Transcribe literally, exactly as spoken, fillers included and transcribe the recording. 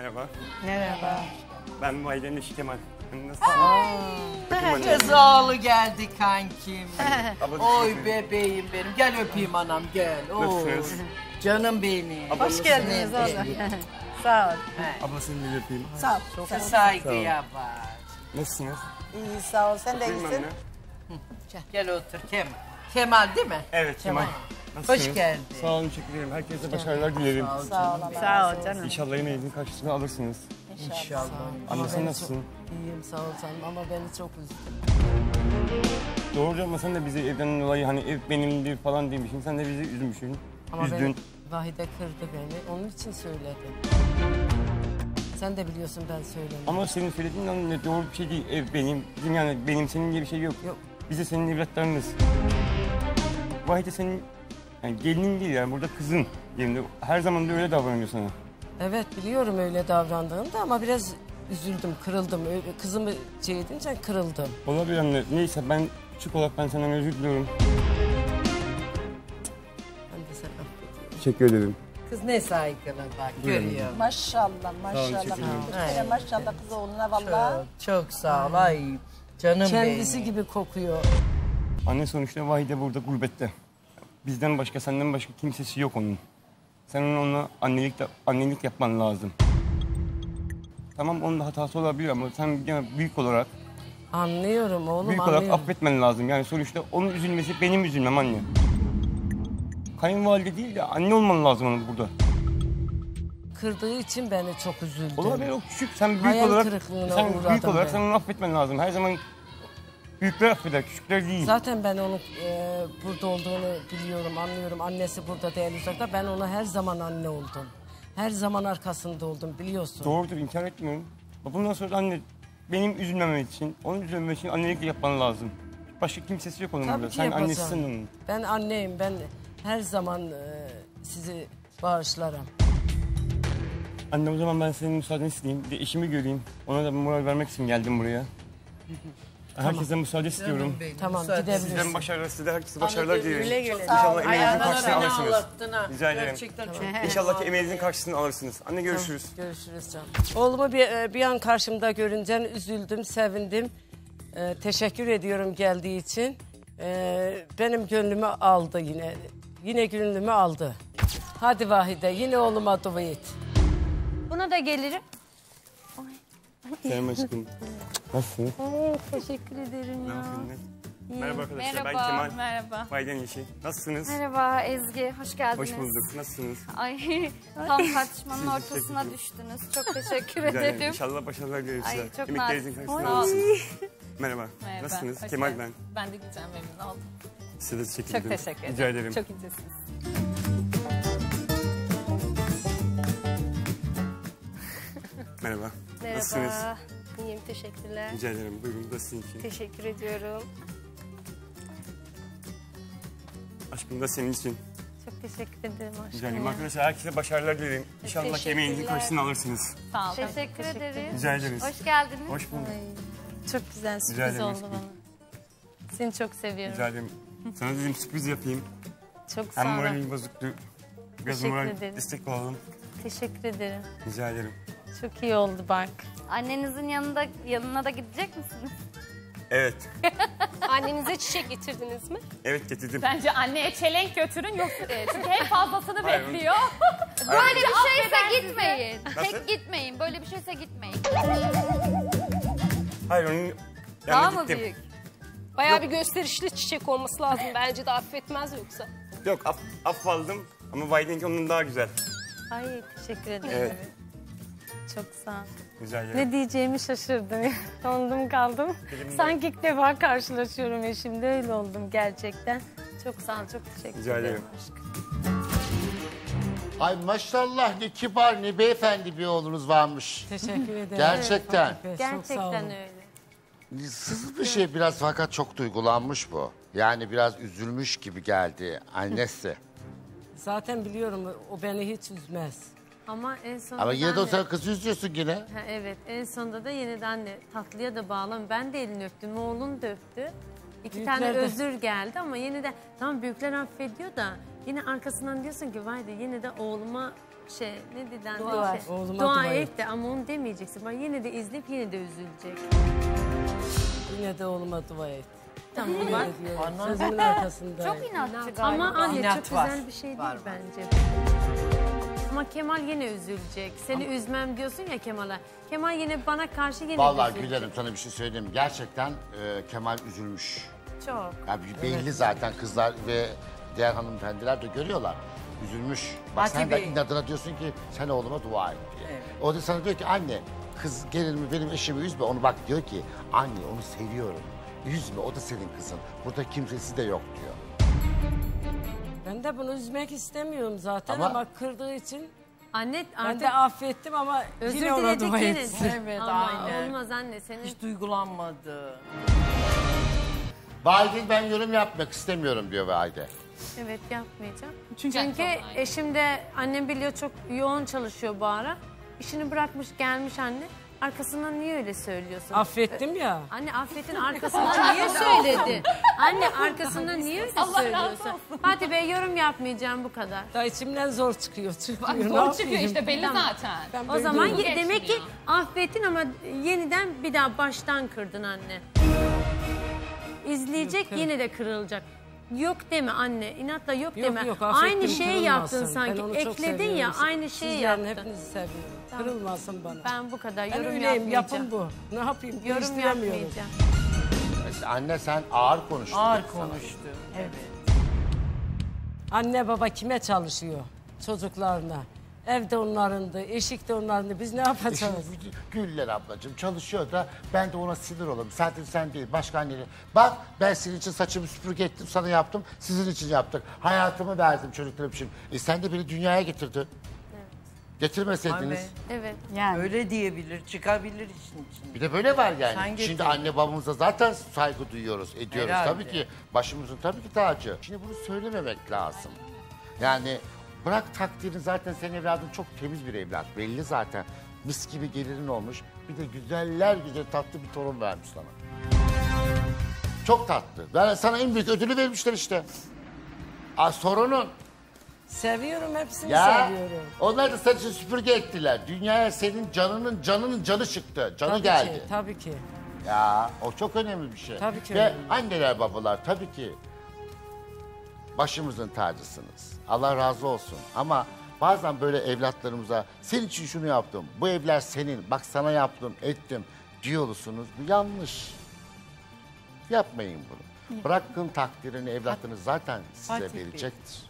Merhaba. Merhaba. Ben Vahiden eşi Kemal. Nasılsın? Cezalı geldi kankim. Oy bebeğim benim. Gel öpeyim anam gel. Oo. Nasılsınız? Canım benim. Hoş geldiniz oğlum. Sağ ol. Ablasını bir öpeyim. Sağ ol. Çok Çok saygıya var. Nasılsınız? iyi, sağ ol. Sen de Öpeyim iyisin. anne. Gel otur Kemal. Kemal değil mi? Evet Kemal. Nasılsınız? Hoş geldin. Sağ olun, teşekkür ederim. Herkese başarılar dilerim. Sağ ol. Sağ ol canım. İnşallah yemeğinizin karşılığını alırsınız. İnşallah. Anne sen nasılsın? İyiyim sağ ol canım ama beni çok üzdün. Doğru ama sen de bizi evden dolayı hani ev benimdir falan demişsin. Sen de bizi üzmüşsün. Ama Üzdün. ben, Vahide kırdı beni. Onun için söyledim. Sen de biliyorsun ben söylemedim. Ama senin söylediğin anne doğru bir şey değil. Ev benim. Bizim yani benim senin diye bir şey yok. Yok. Biz de senin evlatlarınız. Vahide senin yani gelinin değil yani burada kızın. Yerinde her zaman da öyle davranıyor sana. Evet biliyorum öyle davrandığını da ama biraz üzüldüm, kırıldım. Öyle, kızımı şey edince kırıldım. Olabilir anne. Neyse ben çık olarak ben senden özür diliyorum. Ben de sen affediyorum. Teşekkür ederim. Kız ne saygılı bak Buyurun. görüyorum. Maşallah, teşekkür maşallah. ederim. Bir kere maşallah kız oğluna vallahi. Çok, çok sağ ol. Ay canım Kendisi benim. gibi kokuyor. Anne sonuçta Vahide burada gurbette. Bizden başka, senden başka kimsesi yok onun. Sen ona, ona annelik, de, annelik yapman lazım. Tamam onun da hatası olabilir ama sen yani büyük olarak, Anlıyorum oğlum büyük anlıyorum. olarak affetmen lazım. Yani sonuçta onun üzülmesi benim üzülmem anne. Kayınvalide değil de anne olman lazım onun burada. Kırdığı için beni çok üzüldüm. Olabilir o küçük. Sen büyük Hayal olarak, kırıklığına sen uğradım büyük olarak ben. sen onu affetmen lazım. Her zaman büyükler affeder, küçükler değil. Zaten ben onun e, burada olduğunu biliyorum, anlıyorum. Annesi burada değil uzakta. Ben ona her zaman anne oldum. Her zaman arkasında oldum biliyorsun. Doğrudur, inkar etmiyorum. Bundan sonra anne benim üzülmemem için, onun üzülmemem için annelik yapman lazım. Başka kimsesi yok onun Tabii burada. ki Sen yapacağım. annesisin onun. Ben anneyim. Ben her zaman e, sizi bağışlarım. Anne o zaman ben senin müsaadeni isteyeyim. Bir de eşimi göreyim. Ona da bir moral vermek için geldim buraya. Herkesten müsaade istiyorum. Tamam Sizden gidebilirsin. başarılar, size herkese başarılar dilerim. Güle güle. İnşallah emeğinizin karşılığını beni alırsınız. ağlattın ha. Rica ederim. Gerçekten çok. İnşallah ki emeğinizin karşılığını alırsınız. Anne görüşürüz. Görüşürüz canım. Oğlumu bir, bir an karşımda görünce üzüldüm, sevindim. Ee, teşekkür ediyorum geldiği için. Ee, benim gönlümü aldı yine. Yine gönlümü aldı. Hadi Vahide yine oğluma dua et. Buna da gelirim. Selam aşkım. Nasılsın? Teşekkür ederim Ne ya. yapıyorsun? Merhaba arkadaşlar, ben Merhaba, Kemal. merhaba. Vahiden eşi. Nasılsınız? Merhaba Ezgi, hoş geldiniz. Hoş bulduk. Nasılsınız? Ay, tam tartışmanın Siz de ortasına teşekkür düştünüz. Çok teşekkür Rica ederim. ederim. İnşallah başarılar dilerim Ay, size. çok Emeklerinizin nazik. karşılığını Sağ olun. alırsınız. Merhaba. Merhaba, Nasılsınız? hoş Kemal geldin. ben. Ben de güzel memnun oldum. Size de teşekkür Çok ederim. teşekkür ederim. Rica ederim. Çok incesiniz. Merhaba. Nasılsınız? Merhaba. İyiyim, teşekkürler. Rica ederim. Buyurun, bu da sizin için. Teşekkür ediyorum. Aşkım da senin için. Çok teşekkür ederim Rica aşkım. ederim. Arkadaşlar herkese başarılar dilerim. İnşallah ki emeğinizin Teşekkürler. karşılığını alırsınız. Sağ olun. Teşekkür ederim. Rica ederiz. Hoş geldiniz. Hoş bulduk. Çok güzel Rica sürpriz ederim oldu aşkım. bana. Seni çok seviyorum. Rica ederim. Sana dedim sürpriz yapayım. Çok Hem sağ olun. moralim bozuktu. Biraz Teşekkür moral ederim. destek olalım. Teşekkür ederim. Rica ederim. Çok iyi oldu bak. Annenizin yanında yanına da gidecek misiniz? Evet. Annenize çiçek getirdiniz mi? Evet getirdim. Bence anneye çelenk götürün yoksa e, çünkü hep fazlasını Hayır. bekliyor. Böyle bir affeder şeyse sizi. gitmeyin. Nasıl? Tek gitmeyin. Böyle bir şeyse gitmeyin. Hayır onun Daha yanına mı gittim. büyük? Bayağı bir gösterişli çiçek olması lazım. Bence de affetmez yoksa. Yok aff, affaldım ama Vahidinki onun daha güzel. Ay teşekkür ederim. Evet. Çok sağ ol. Rica ederim. Ne diyeceğimi şaşırdım. Dondum kaldım. Elimden- Sanki ilk defa karşılaşıyorum eşimle öyle oldum gerçekten. Çok sağ ol, çok teşekkür Rica ederim ederim. aşkım. Ay maşallah ne kibar ne beyefendi bir oğlunuz varmış. Teşekkür ederim. Gerçekten. Fatih Bey, çok sağ Gerçekten olun. öyle. Sız bir şey biraz fakat çok duygulanmış bu. Yani biraz üzülmüş gibi geldi annesi. Zaten biliyorum o beni hiç üzmez. Ama en sonunda Ama yine de o anne- sen kızı üzüyorsun yine. Ha, evet en sonunda da yeniden de tatlıya da bağlam. Ben de elini öptüm, oğlun da öptü. İki Büyükler tane de- özür geldi ama yeniden tamam büyükler affediyor da yine arkasından diyorsun ki vay de yine de oğluma şey ne dedi anne? Dua Şey, et. Oğluma dua dua et et. de ama onu demeyeceksin. Bak yine de izleyip yine de üzülecek. Yine de oğluma dua et. Tamam Yine bak. de diyorum. Sözümün arkasındayım. Çok inatçı galiba. Ama anne İnat çok var. güzel bir şey değil Var, var. bence. Ama Kemal yine üzülecek. Seni üzmem diyorsun ya Kemal'a. Kemal yine bana karşı yine Vallahi üzülecek. Gülerim sana bir şey söyleyeyim mi? Gerçekten e, Kemal üzülmüş. Çok. Ya belli zaten kızlar ve diğer hanımefendiler de görüyorlar. Üzülmüş. Bak Hadi sen de Bey. inadına diyorsun ki sen oğluma dua et diye. O da sana diyor ki anne kız gelinimi benim eşimi üzme. Onu bak diyor ki anne onu seviyorum. Üzme o da senin kızın. Burada kimsesi de yok diyor. Ben de bunu üzmek istemiyorum zaten Ama- ama, kırdığı için Anne ben artık de affettim ama özür yine ona diledik dua yine. etsin. Evet, Ama aynen. olmaz anne senin. Hiç duygulanmadı. Vahide ben yorum yapmak istemiyorum diyor Vahide. Evet yapmayacağım. Çünkü- Çünkü eşim de annem biliyor çok yoğun çalışıyor bu ara. İşini bırakmış gelmiş anne. Arkasından niye öyle söylüyorsun? Affettim ya. Anne affetin arkasından niye söyledi? Anne arkasından niye öyle söylüyorsun? Fatih Bey yorum yapmayacağım bu kadar. Da içimden zor çıkıyor. çıkıyor. Ne Zor yapayım? çıkıyor işte belli Tamam. zaten. Ben O böyle zaman diyorum. ye- demek ki affettin ama yeniden bir daha baştan kırdın anne. İzleyecek yine de kırılacak. Yok deme anne, inatla yok, Yok, deme. yok, affettim, Aynı şeyi yaptın kırılmasın. sanki. Ben onu çok Ekledin ya, seviyorum. aynı şeyi Sizlerin yaptın. hepinizi seviyorum. Kırılmasın bana. Ben bu kadar Ben yorum öyleyim, yapmayacağım. yapım bu. Ne yapayım? Yorum Değiştiremiyorum. yapmayacağım. İşte anne sen ağır konuştun. Ağır dedi sana. konuştu. Evet. Anne baba kime çalışıyor? Çocuklarına. Evde onlarındı, eşik de onlarındı. Biz ne yapacağız? Şimdi Güller ablacığım çalışıyor da ben de ona sinir olurum. Zaten sen değil başka anneler. Bak ben senin için saçımı süpürge ettim sana yaptım. Sizin için yaptık. Hayatımı verdim çocuklarım için. E sen de beni dünyaya getirdin. Getirmeseydiniz. Abi, Evet yani. öyle diyebilir, çıkabilir işin içinde. Bir de böyle var yani. Sen Şimdi getir. anne babamıza zaten saygı duyuyoruz, ediyoruz. Herhalde. Tabii ki başımızın tabii ki tacı. Şimdi bunu söylememek lazım. Yani bırak takdirini zaten senin evladın çok temiz bir evlat. Belli zaten. Mis gibi gelirin olmuş. Bir de güzeller güzel tatlı bir torun vermiş sana. Çok tatlı. Ben sana en büyük ödülü vermişler işte. Aa, sorunun. Seviyorum, hepsini Ya seviyorum. onlar da saçını süpürge ettiler. Dünyaya senin canının canının canı çıktı. Canı Tabii geldi. ki, tabii ki. Ya o çok önemli bir şey. Tabii ki Ve önemli. anneler babalar tabii ki başımızın tacısınız. Allah razı olsun. Ama bazen böyle evlatlarımıza senin için şunu yaptım. Bu evler senin. Bak sana yaptım, ettim diyorsunuz. Bu yanlış. Yapmayın bunu. Bırakın takdirini evlatlarınız zaten size Fatih Bey. verecektir.